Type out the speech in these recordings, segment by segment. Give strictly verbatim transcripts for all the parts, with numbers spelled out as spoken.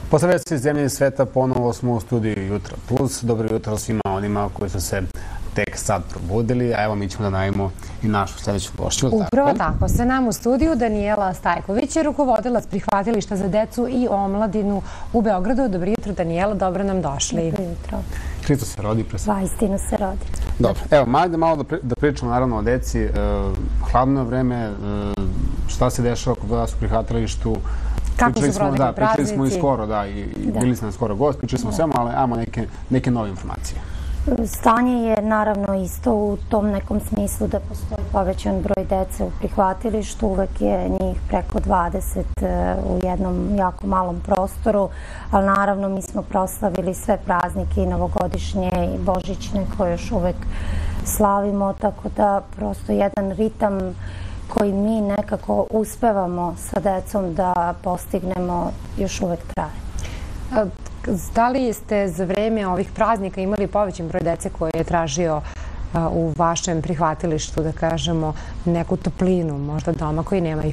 Posle vesti iz zemlje i sveta ponovo smo u studiju Jutra Plus. Dobro jutro svima onima koji su se tek sad probudili, a evo mi ćemo da najavimo i našu sljedeću gošću. Upravo tako. Sa nam u studiju Danijela Stajković je rukovodilac prihvatilišta za decu i omladinu u Beogradu. Dobro jutro, Danijela, dobro nam došli. Dobro jutro. Hristo se rodi pre sad. Vaistinu se rodi. Dobro, evo, majde malo da pričamo naravno o deci. Hladno vreme, šta se dešava kod vas u prihvatilištu? Kako su protekli praznici? Pričali smo i skoro, da, i bili smo skoro gost, pričali smo svema, ali imamo neke nove informacije. Stanje je naravno isto u tom nekom smislu da postoji povećan broj dece u prihvatilištu. Uvek je njih preko dvadeset u jednom jako malom prostoru, ali naravno mi smo proslavili sve praznike i novogodišnje i božićne koje još uvek slavimo, tako da prosto jedan ritam koji mi nekako uspevamo sa decom da postignemo još uvek traje. Da li ste za vreme ovih praznika imali povećan broj dece koje je tražio u vašem prihvatilištu, da kažemo, neku toplinu, možda doma koji nemaju?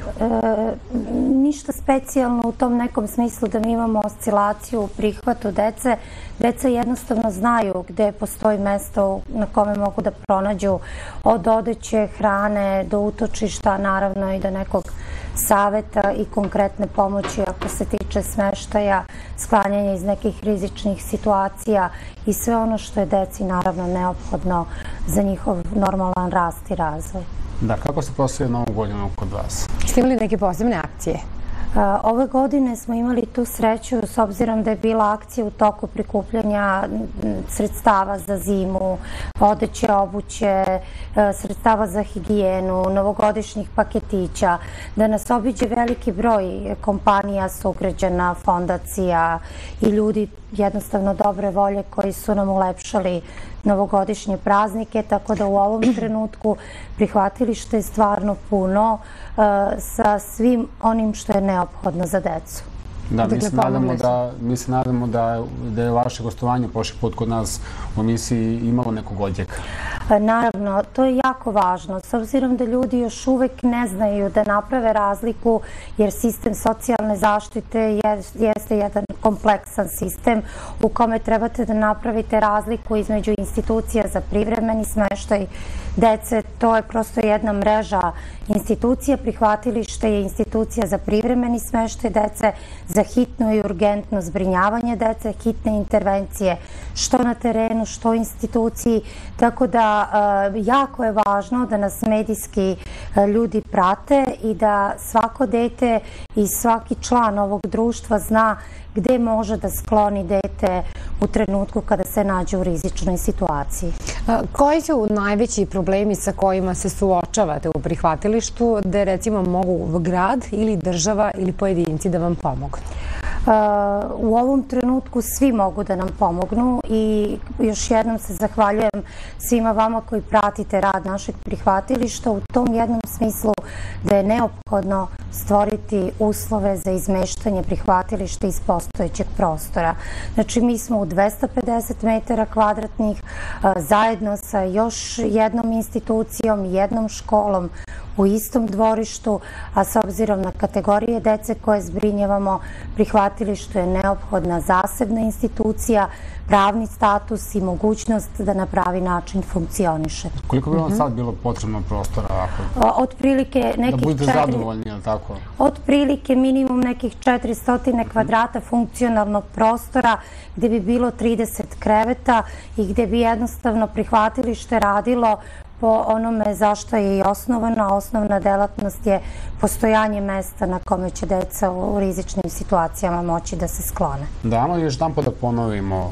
Ništa specijalno u tom nekom smislu da mi imamo oscilaciju u prihvatu dece. Deca jednostavno znaju gde postoji mesto na kome mogu da pronađu od odeće, hrane, do utočišta, naravno i do nekog saveta i konkretne pomoći ako se tiče smeštaja, sklanjanja iz nekih rizičnih situacija i sve ono što je deci naravno neophodno za njihov normalan rast i razvoj. Da, kako se proslavio Novu godinu kod vas? Ste imali neke posebne akcije? Ove godine smo imali tu sreću s obzirom da je bila akcija u toku prikupljanja sredstava za zimu, odeće, obuće, sredstava za higijenu, novogodišnjih paketića, da nas obiđe veliki broj kompanija, sugrađana, fondacija i ljudi jednostavno dobre volje koji su nam ulepšali novogodišnje praznike, tako da u ovom trenutku prihvatilište je stvarno puno sa svim onim što je neophodno za decu. Da, mi se nadamo da je vaše gostovanje prošli put kod nas u emisiji imalo nekog odjeka. Naravno, to je jako važno, s obzirom da ljudi još uvek ne znaju da naprave razliku, jer sistem socijalne zaštite jeste jedan kompleksan sistem u kome trebate da napravite razliku između institucija za privremeni smeštaj dece. To je prosto jedna mreža institucija. Prihvatilište je institucija za privremeni smeštaj dece, za hitno i urgentno zbrinjavanje dece, hitne intervencije, što na terenu, što u instituciji. Tako da jako je važno da nas medijski ljudi prate i da svako dete i svaki član ovog društva zna gde može da skloni dete u trenutku kada se nađe u rizičnoj situaciji. Koji su najveći problemi sa kojima se suočavate u prihvatilištu, da recimo mogu grad ili država ili pojedinci da vam pomognu? U ovom trenutku svi mogu da nam pomognu i još jednom se zahvaljujem svima vama koji pratite rad našeg prihvatilišta u tom jednom smislu da je neophodno stvoriti uslove za izmeštanje prihvatilišta iz postojećeg prostora. Znači, mi smo u dvesta pedeset metara kvadratnih zajedno sa još jednom institucijom, jednom školom u istom dvorištu, a s obzirom na kategorije dece koje zbrinjavamo, prihvatilištu je neophodna zasebna institucija, pravni status i mogućnost da na pravi način funkcioniše. Koliko bi vam sad bilo potrebno prostora? Otprilike nekih... Da budete zadovoljni, ili tako? Otprilike minimum nekih četiristo kvadrata funkcionalnog prostora gde bi bilo trideset kreveta i gde bi jednostavno prihvatilište radilo po onome zašto je i osnovana. Osnovna delatnost je postojanje mesta na kome će deca u rizičnim situacijama moći da se sklone. Da, ali još jedan pot da ponovimo.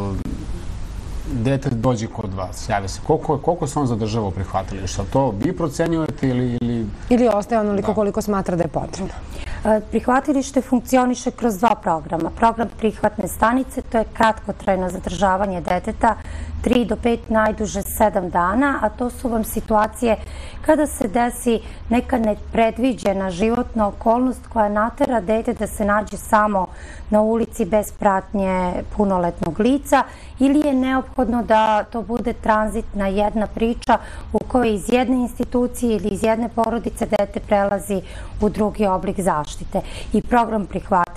Dete dođe kod vas, javi se. Koliko se on zadržava u prihvatilištu? To vi procenjujete ili... Ili ostaje onoliko koliko smatra da je potrebno? Prihvatilište funkcioniše kroz dva programa. Program prihvatne stanice, to je kratkotrajno zadržavanje deteta, tri do pet, najduže sedam dana, a to su vam situacije kada se desi neka nepredviđena životna okolnost koja natera dete da se nađe samo na ulici bez pratnje punoletnog lica ili je neophodno da to bude tranzitna jedna priča u kojoj iz jedne institucije ili iz jedne porodice dete prelazi u drugi oblik zaštite. I program prihvatilišta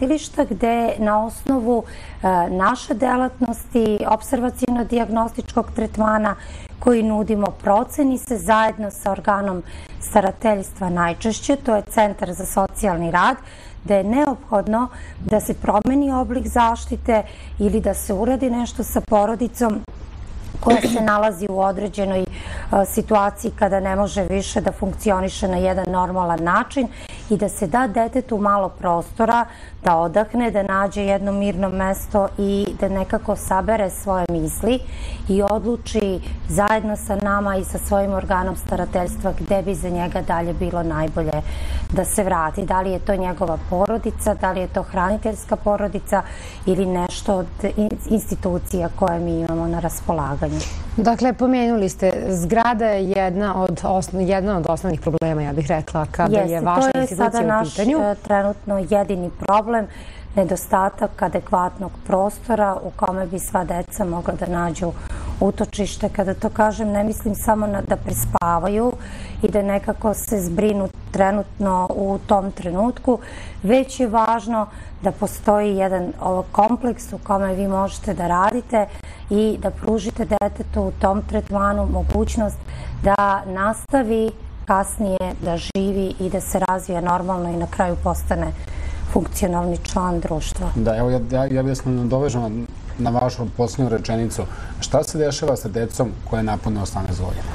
prihvatilišta gde na osnovu naše delatnosti, observaciono-dijagnostičkog tretmana koji nudimo, proceni se zajedno sa organom starateljstva najčešće, to je Centar za socijalni rad, da je neophodno da se promeni oblik zaštite ili da se uradi nešto sa porodicom koja se nalazi u određenoj situaciji kada ne može više da funkcioniše na jedan normalan način i da se da detetu malo prostora da odahne, da nađe jedno mirno mesto i da nekako sabere svoje misli i odluči zajedno sa nama i sa svojim organom starateljstva gde bi za njega dalje bilo najbolje da se vrati. Da li je to njegova porodica, da li je to hraniteljska porodica ili nešto od institucija koje mi imamo na raspolaganju. Dakle, pomenuli ste, zgrada je jedna od, osno, jedna od osnovnih problema, ja bih rekla, kada Jeste, je vaša institucija u pitanju. To je sada naš trenutno jedini problem, nedostatak adekvatnog prostora u kome bi sva deca mogla da nađu utočište. Kada to kažem, ne mislim samo na da prespavaju i da nekako se zbrinu trenutno u tom trenutku, već je važno da postoji jedan kompleks u kome vi možete da radite i da pružite detetu u tom tretmanu mogućnost da nastavi kasnije da živi i da se razvija normalno i na kraju postane funkcionalni član društva. Da, evo, ja, ja, ja bih da smo nadovežemo na vašu posljednju rečenicu. Šta se dešava sa decom koje napune osamnaest godina?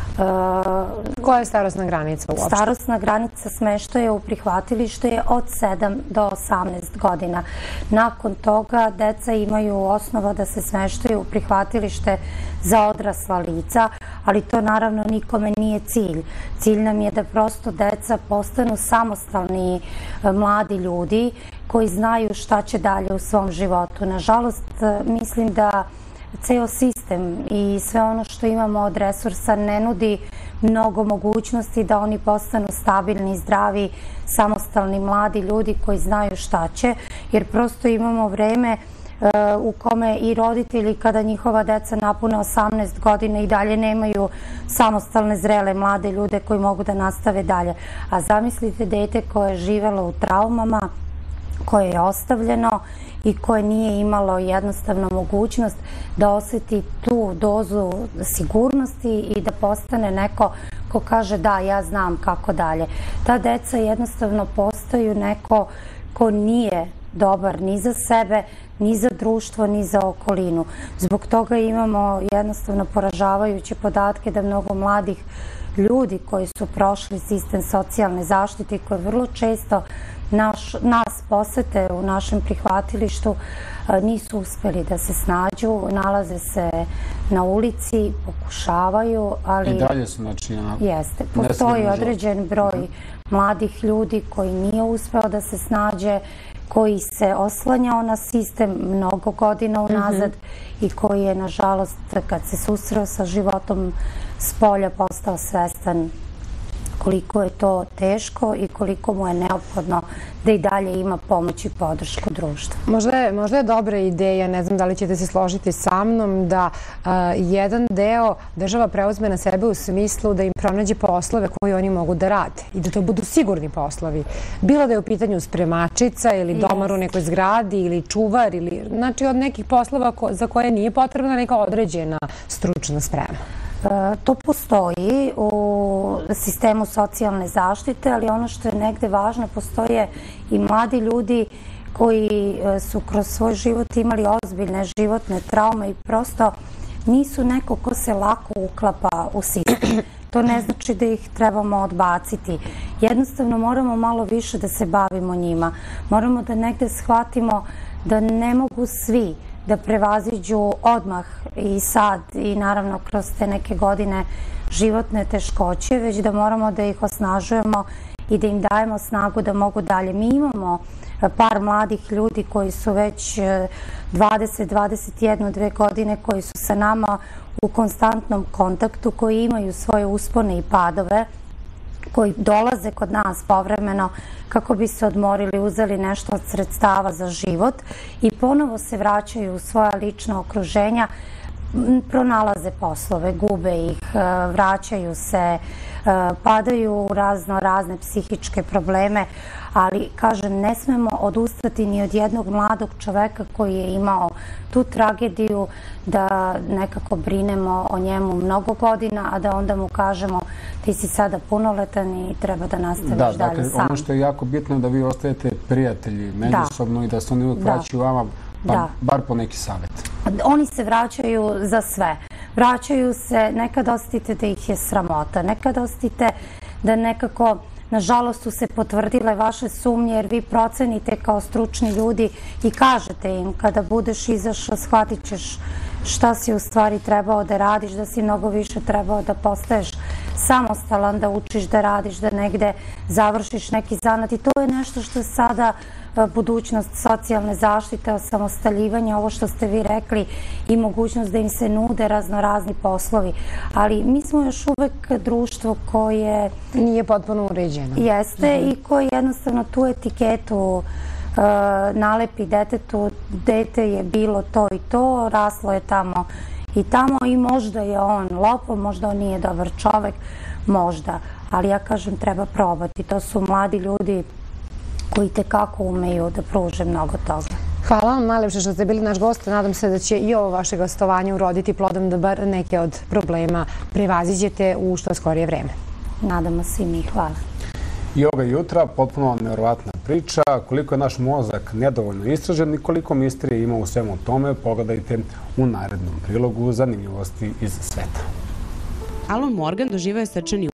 Uh, Koja je starosna granica uopšte? Starosna granica smeštaja u prihvatilište je od sedam do osamnaest godina. Nakon toga deca imaju osnova da se smeštaju u prihvatilište za odrasla lica, ali to naravno nikome nije cilj. Cilj nam je da prosto deca postanu samostalni mladi ljudi koji znaju šta će dalje u svom životu. Nažalost, mislim da ceo sistem i sve ono što imamo od resursa ne nudi mnogo mogućnosti da oni postanu stabilni, zdravi, samostalni mladi ljudi koji znaju šta će, jer prosto imamo vreme u kome i roditelji kada njihova deca napune osamnaest godina i dalje nemaju samostalne, zrele, mlade ljude koji mogu da nastave dalje. A zamislite dete koje je živelo u traumama, koje je ostavljeno i koje nije imalo jednostavno mogućnost da oseti tu dozu sigurnosti i da postane neko ko kaže da, ja znam kako dalje. Ta deca jednostavno postaju neko ko nije dobar ni za sebe, ni za društvo, ni za okolinu. Zbog toga imamo jednostavno poražavajuće podatke da mnogo mladih ljudi koji su prošli sistem socijalne zaštite i koji vrlo često naš, nas posete u našem prihvatilištu nisu uspeli da se snađu, nalaze se na ulici, pokušavaju, ali... I dalje su, znači... Jeste, postoji određen broj mladih ljudi koji nije uspeo da se snađe, koji se oslanjao na sistem mnogo godina unazad i koji je, nažalost, kad se susreo sa životom s polja, postao svestan koliko je to teško i koliko mu je neophodno da i dalje ima pomoć i podršku društva. Možda je, možda je dobra ideja, ne znam da li ćete se složiti sa mnom, da uh, jedan deo država preuzme na sebe u smislu da im pronađe poslove koje oni mogu da rade i da to budu sigurni poslovi. Bilo da je u pitanju spremačica ili domar u nekoj zgradi ili čuvar, ili, znači od nekih poslova ko, za koje nije potrebna neka određena stručna sprema. To postoji u sistemu socijalne zaštite, ali ono što je negde važno, postoje i mladi ljudi koji su kroz svoj život imali ozbiljne životne traume i prosto nisu neko ko se lako uklapa u sistem. To ne znači da ih trebamo odbaciti. Jednostavno moramo malo više da se bavimo njima. Moramo da negde shvatimo da ne mogu svi da prevaziđu odmah i sad i naravno kroz te neke godine životne teškoće, već da moramo da ih osnažujemo i da im dajemo snagu da mogu dalje. Mi imamo par mladih ljudi koji su već dvadeset, dvadeset jedna, dve godine, koji su sa nama u konstantnom kontaktu, koji imaju svoje uspone i padove, koji dolaze kod nas povremeno kako bi se odmorili, uzeli nešto od sredstava za život i ponovo se vraćaju u svoja lična okruženja pronalaze poslove, gube ih, vraćaju se, padaju u razno razne psihičke probleme, ali, kažem, ne smemo odustati ni od jednog mladog čoveka koji je imao tu tragediju, da nekako brinemo o njemu mnogo godina, a da onda mu kažemo ti si sada punoletan i treba da nastaviš dalje sam. Da, dakle, ono što je jako bitno je da vi ostajete prijatelji međusobno i da se oni uvijek vraćaju vama, bar po neki savjet. Oni se vraćaju za sve. Vraćaju se, nekad osjetite da ih je sramota, nekad osjetite da nekako, nažalost, su se potvrdile vaše sumnje, jer vi procenite kao stručni ljudi i kažete im kada budeš izašao, shvatit ćeš šta si u stvari trebao da radiš, da si mnogo više trebao da postaješ samostalan, da učiš da radiš, da negde završiš neki zanat. I to je nešto što je sada budućnost socijalne zaštite, osamostaljivanja, ovo što ste vi rekli, i mogućnost da im se nude raznorazni poslovi. Ali mi smo još uvek društvo koje nije potpuno uređeno. Jeste i koje jednostavno tu etiketu nalepi detetu, dete je bilo to i to, raslo je tamo i tamo i možda je on lopov, možda on nije dobar čovek, možda. Ali ja kažem, treba probati. To su mladi ljudi koji tekako umeju da pruže mnogo toga. Hvala vam najlepše što ste bili naš gost. Nadam se da će i ovo vaše gostovanje uroditi plodom da bar neke od problema prevaziđete u što skorije vreme. Nadamo se i mi. Hvala. I ovoga jutra potpuno nevjerovatna priča. Koliko je naš mozak nedovoljno istražen i koliko misterije ima u svemu tome, pogledajte u narednom prilogu zanimljivosti iz sveta. Alan Morgan doživeo je srčani